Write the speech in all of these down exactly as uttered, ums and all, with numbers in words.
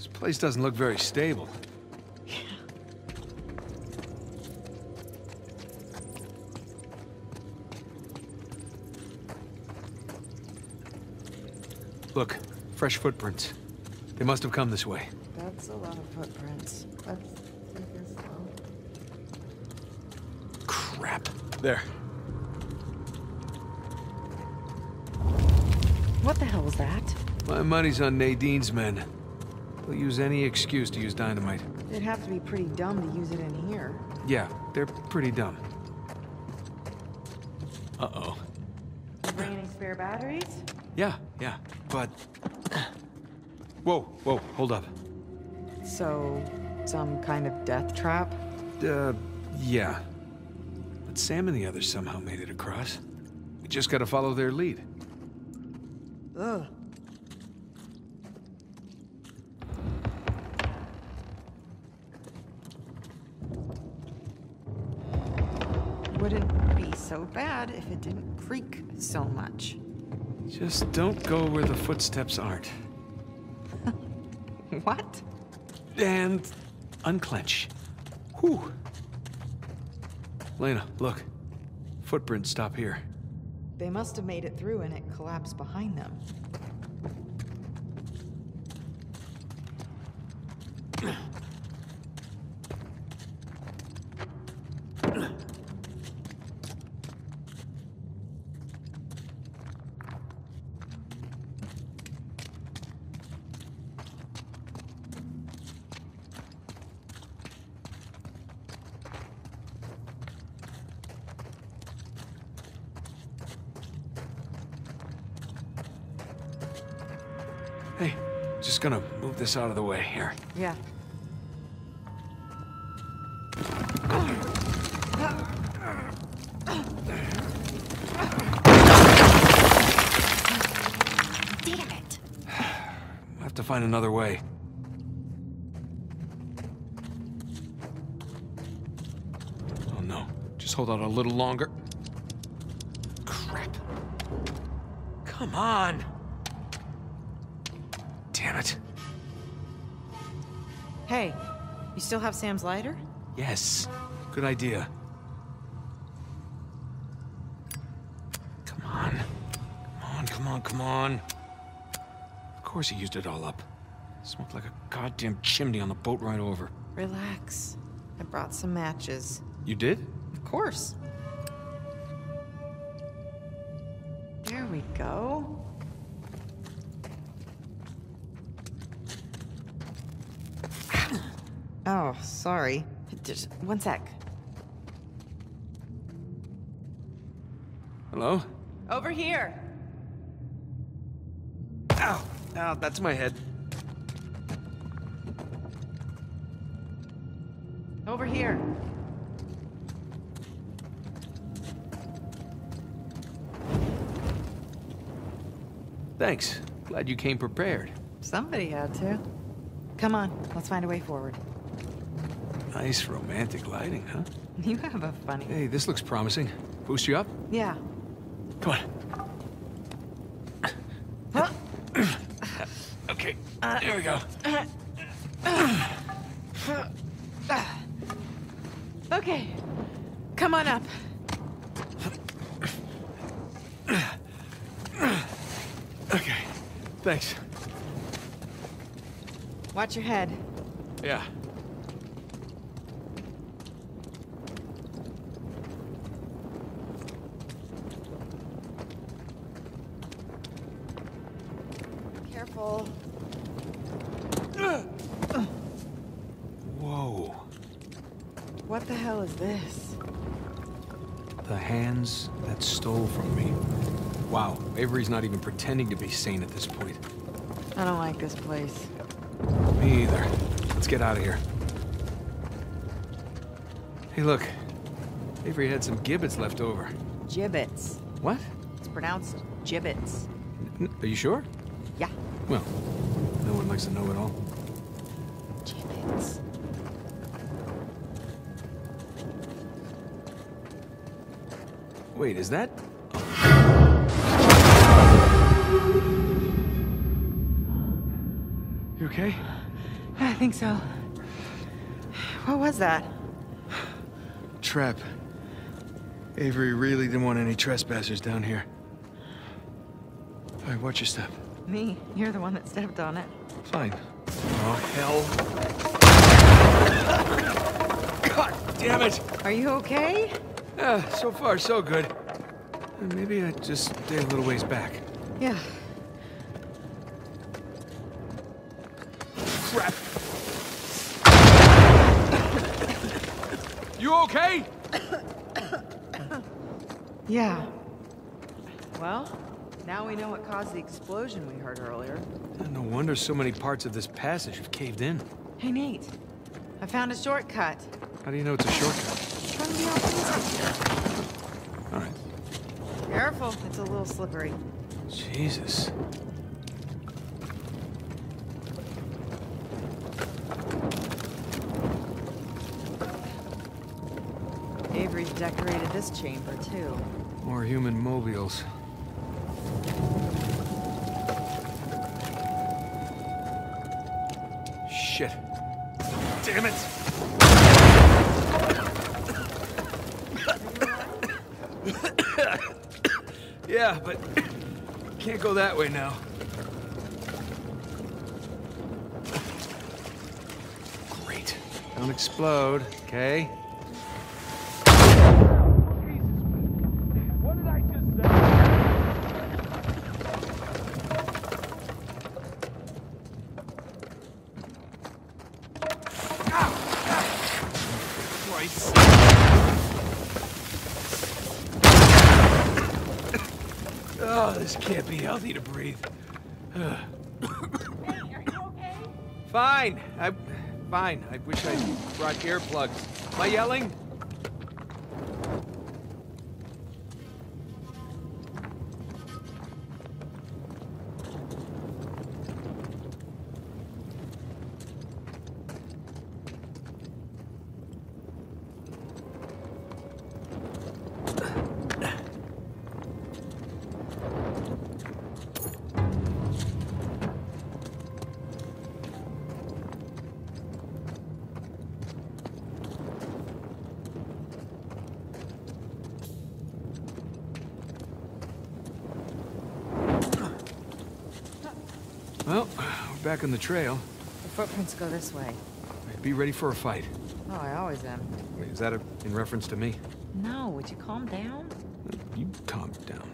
This place doesn't look very stable. Yeah. Look, fresh footprints. They must have come this way. That's a lot of footprints. Let's take this slow. Crap. There. What the hell was that? My money's on Nadine's men. They'll use any excuse to use dynamite. They'd have to be pretty dumb to use it in here. Yeah, they're pretty dumb. Uh-oh. You bring any spare batteries? Yeah, yeah, but... Whoa, whoa, hold up. So, some kind of death trap? Uh, yeah. But Sam and the others somehow made it across. We just gotta follow their lead. Ugh. Wouldn't be so bad if it didn't creak so much. Just don't go where the footsteps aren't. What? And unclench. Whew. Lena, look. Footprints stop here. They must have made it through and it collapsed behind them. Hey, just gonna move this out of the way here. Yeah. Damn it! We'll have to find another way. Oh no, just hold out a little longer. Crap. Come on! Damn it. Hey, you still have Sam's lighter? Yes, good idea. Come on. Come on, come on, come on. Of course he used it all up. Smoked like a goddamn chimney on the boat ride over. Relax. I brought some matches. You did? Of course. There we go. Oh, sorry. Just one sec. Hello? Over here. Ow! Ow, that's my head. Over here. Thanks. Glad you came prepared. Somebody had to. Come on, let's find a way forward. Nice romantic lighting, huh? You have a funny... Hey, this looks promising. Boost you up? Yeah. Come on. Huh? Okay, there we go. Okay, come on up. Okay, thanks. Watch your head. Yeah. Careful. Whoa. What the hell is this? The hands that stole from me. Wow, Avery's not even pretending to be sane at this point. I don't like this place. Me either. Let's get out of here. Hey, look. Avery had some gibbets left over. Gibbets. What? It's pronounced gibbets. N are you sure? Yeah. Well, no one likes to know it all. Gibbets. Wait, is that... You okay? I think so. What was that? Trap. Avery really didn't want any trespassers down here. All right, watch your step. Me? You're the one that stepped on it. Fine. Oh, hell. God damn it! Are you okay? Yeah, so far so good. Maybe I just stay a little ways back. Yeah. Crap. You okay? Yeah. Well, now we know what caused the explosion we heard earlier. No wonder so many parts of this passage have caved in. Hey, Nate. I found a shortcut. How do you know it's a shortcut? From the opposite. All right. Careful, it's a little slippery. Jesus. Avery's decorated this chamber, too. More human mobiles. Shit. Damn it! Yeah, but can't go that way now. Great. Don't explode, okay? What did I just say? Christ. Oh, this can't be healthy to breathe. Hey, are you okay? Fine. I, fine. I wish I brought earplugs. Am I yelling? Well, we're back on the trail. The footprints go this way. Be ready for a fight. Oh, I always am. Wait, is that a, in reference to me? No, would you calm down? You calm down.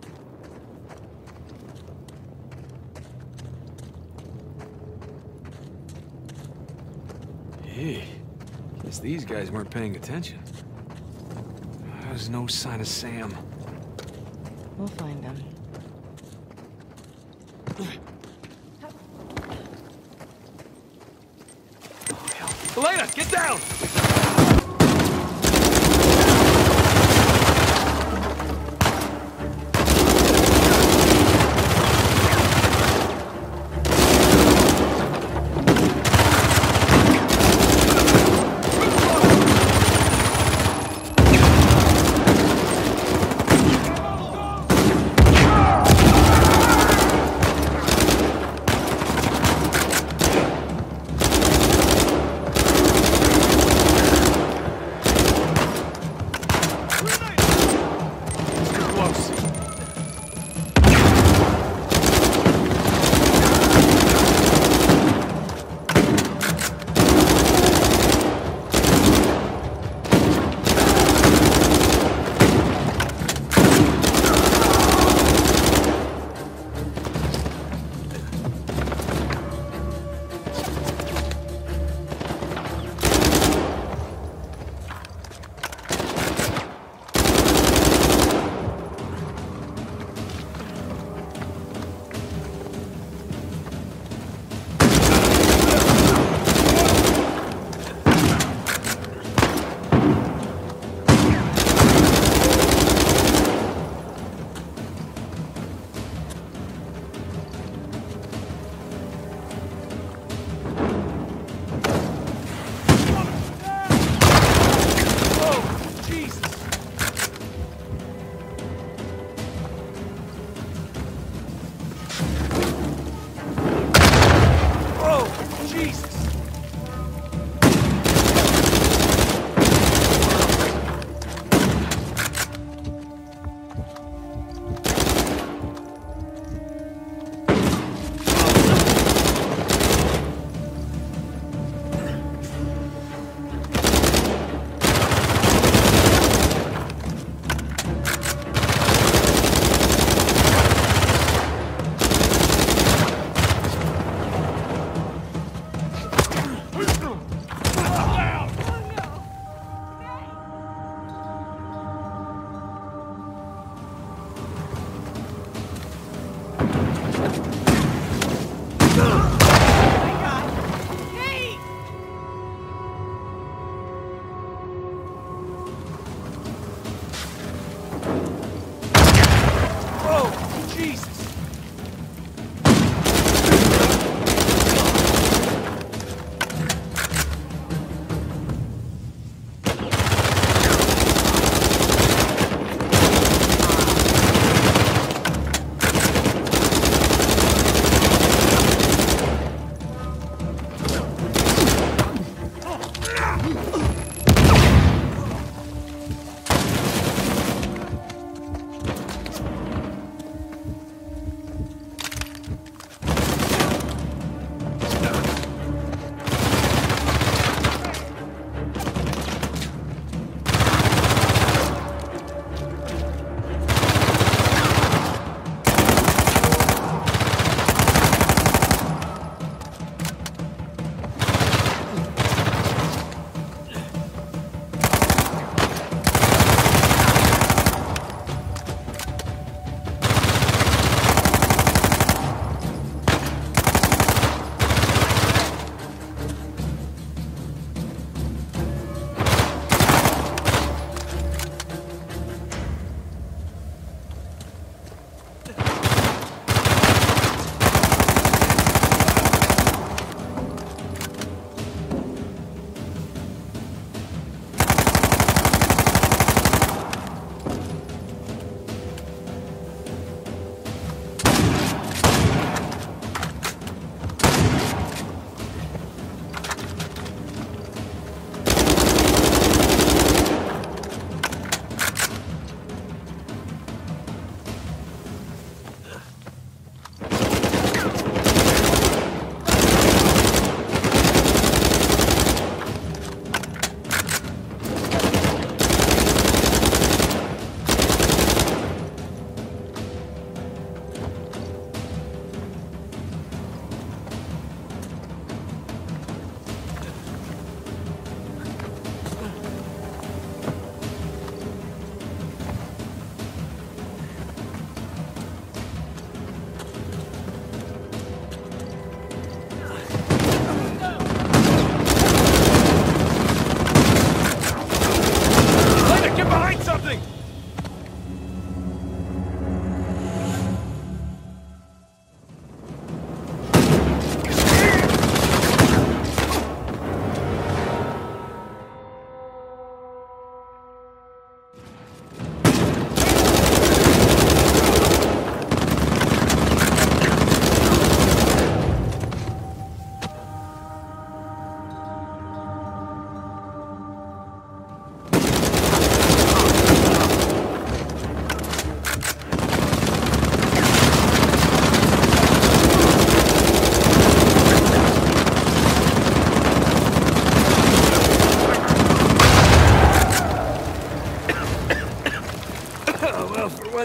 Hey, guess these guys weren't paying attention. There's no sign of Sam. We'll find him. Elena, get down!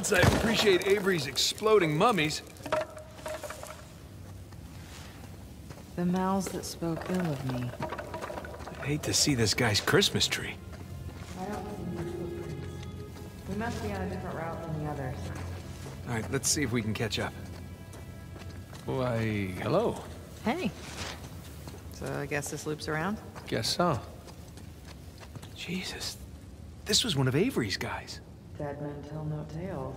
once I appreciate Avery's exploding mummies. The mouths that spoke ill of me. I hate to see this guy's Christmas tree. I don't see your footprints. We must be on a different route than the others. All right, let's see if we can catch up. Why, hello. Hey. So I guess this loops around? Guess so. Jesus, this was one of Avery's guys. Dead men tell no tales.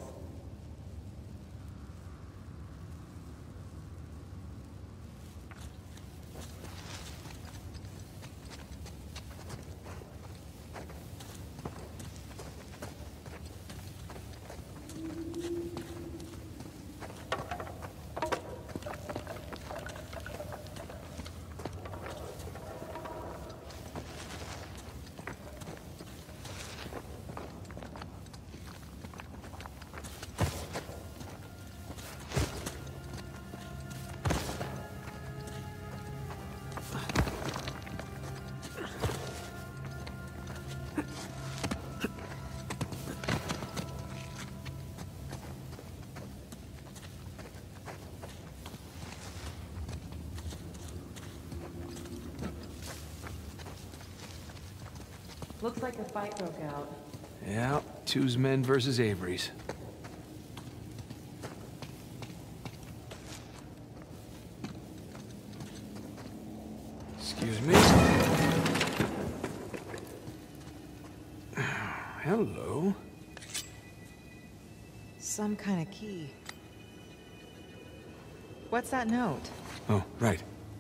Looks like a fight broke out. Yeah, two's men versus Avery's. Excuse me. Hello. Some kind of key. What's that note? Oh, right.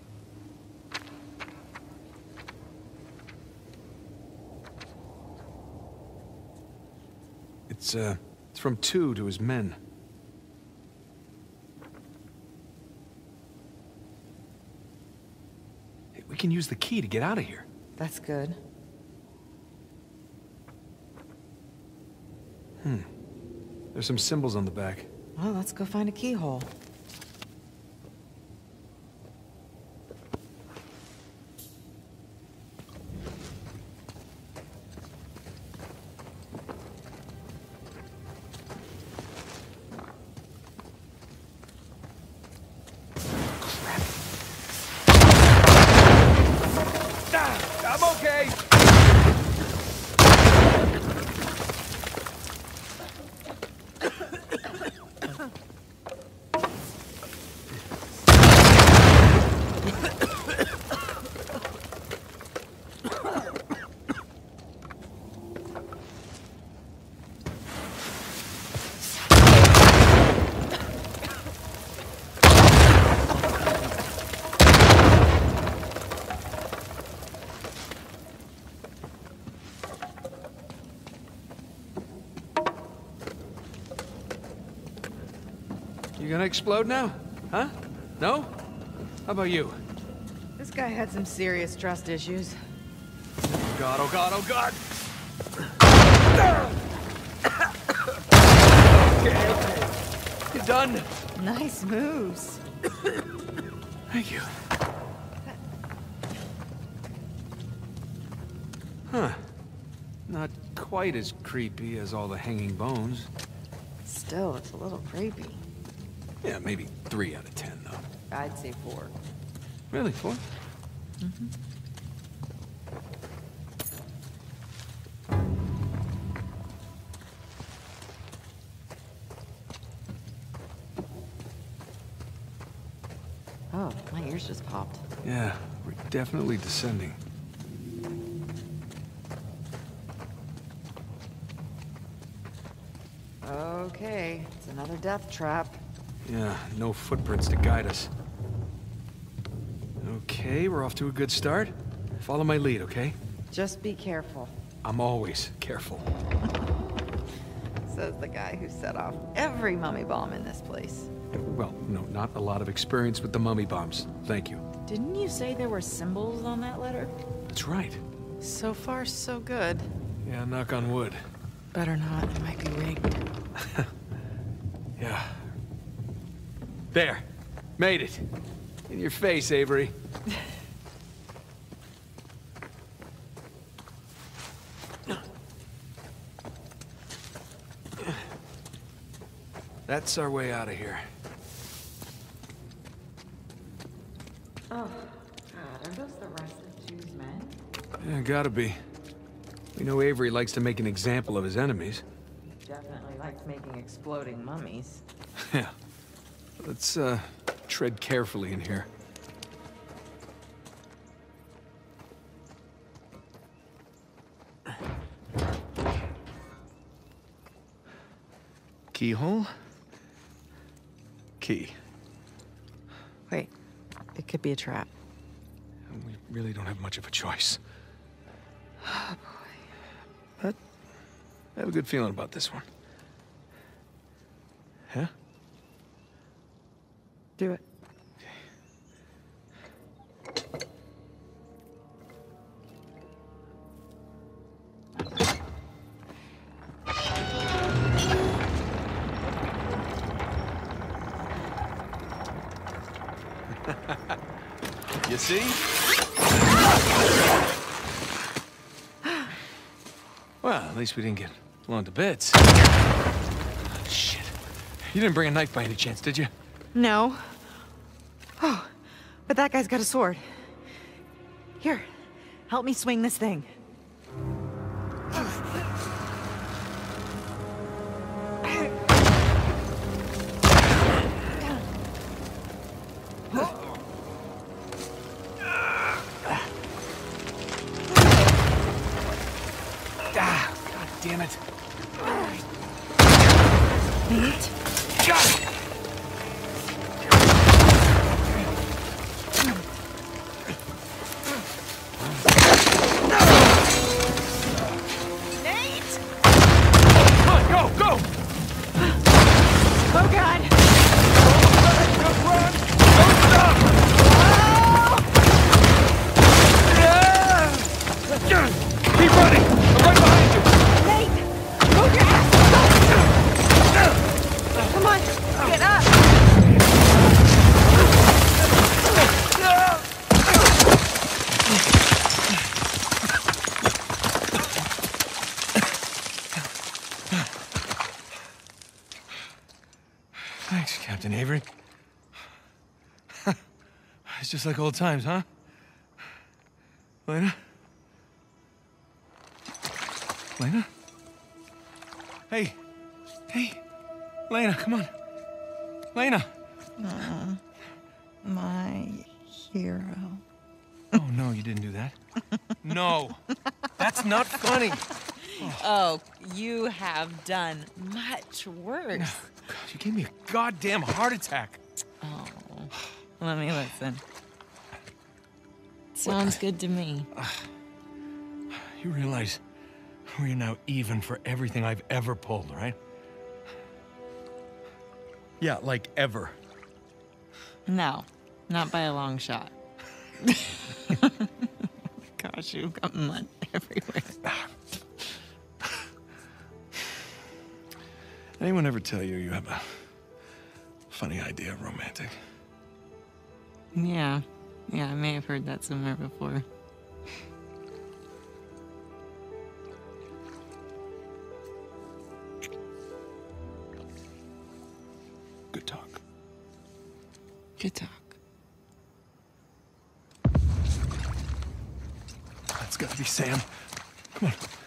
It's, uh, it's from two to his men. Hey, we can use the key to get out of here. That's good. Hmm. There's some symbols on the back. Well, let's go find a keyhole. I'm okay. You gonna explode now? Huh? No? How about you? This guy had some serious trust issues. Oh god, oh god, oh god! Okay, okay. You done? Nice moves. Thank you. Huh. Not quite as creepy as all the hanging bones. Still, it's a little creepy. Yeah, maybe three out of ten, though. I'd say four. Really, four? Mm-hmm. Oh, my ears just popped. Yeah, we're definitely descending. Okay, it's another death trap. Yeah, no footprints to guide us. Okay, we're off to a good start. Follow my lead, okay? Just be careful, I'm always careful. says the guy who set off every mummy bomb in this place. Well, no, not a lot of experience with the mummy bombs. Thank you. Didn't you say there were symbols on that letter? That's right. So far, so good. Yeah, knock on wood. Better not, it might be rigged. Yeah. There. Made it. In your face, Avery. That's our way out of here. Oh, God, are those the rest of Chu's men? Yeah, gotta be. We know Avery likes to make an example of his enemies. Definitely likes making exploding mummies. Yeah. Let's, uh, tread carefully in here. Keyhole? Key. Wait, it could be a trap. We really don't have much of a choice. Oh, boy. But I have a good feeling about this one. Huh? Do it. You see? Well, at least we didn't get blown to bits. Oh, shit. You didn't bring a knife by any chance, did you? No. Oh, but that guy's got a sword. Here, help me swing this thing. Ah, God damn it. Nate? Got it! Nate! Come on, go, go! Oh, God! Don't run! Don't stop! Keep running! I'm right behind you! Nate! Move your ass! Come on, get up! Thanks, Captain Avery. It's just like old times, huh? Lena? Lena? Hey. Hey. Lena, come on. Lena. Uh, my hero. Oh, no, you didn't do that. No. That's not funny. Oh, you have done much worse. God, you gave me a goddamn heart attack. Oh, let me listen. Sounds good to me. You realize we're now even for everything I've ever pulled, right? Yeah, like ever. No, not by a long shot. Gosh, you've got mud everywhere. Anyone ever tell you you have a funny idea of romantic? Yeah, yeah, I may have heard that somewhere before. Good talk. Good talk. That's gotta be Sam. Come on.